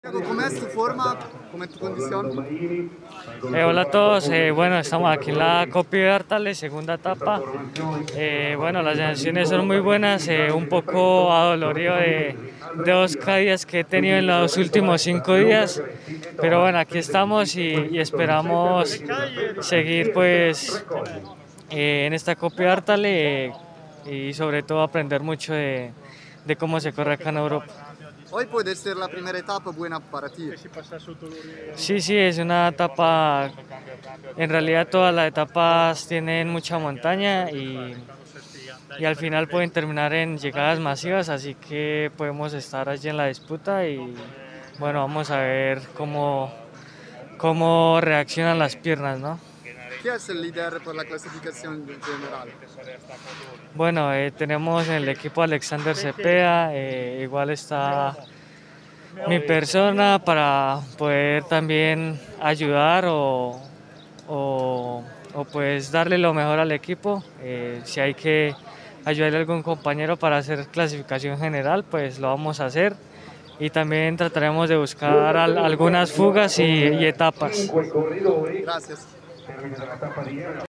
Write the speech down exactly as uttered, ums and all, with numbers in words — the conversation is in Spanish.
¿Cómo es tu forma? ¿Cómo es tu condición? Eh, hola a todos, eh, bueno, estamos aquí en la Coppi Bertale, segunda etapa. Eh, bueno, las sensaciones son muy buenas, eh, un poco adolorido de, de dos caídas que he tenido en los últimos cinco días, pero bueno, aquí estamos y, y esperamos seguir pues eh, en esta Coppi Bertale eh, y sobre todo aprender mucho de, de cómo se corre acá en Europa. Hoy puede ser la primera etapa buena para ti. Sí, sí, es una etapa, en realidad todas las etapas tienen mucha montaña y, y al final pueden terminar en llegadas masivas, así que podemos estar allí en la disputa y bueno, vamos a ver cómo, cómo reaccionan las piernas, ¿no? ¿Quién es el líder por la clasificación general? Bueno, eh, tenemos en el equipo a Alexander Cepeda, eh, igual está mi persona para poder también ayudar o, o, o pues darle lo mejor al equipo. Eh, si hay que ayudarle a algún compañero para hacer clasificación general, pues lo vamos a hacer. Y también trataremos de buscar al, algunas fugas y, y etapas. Gracias.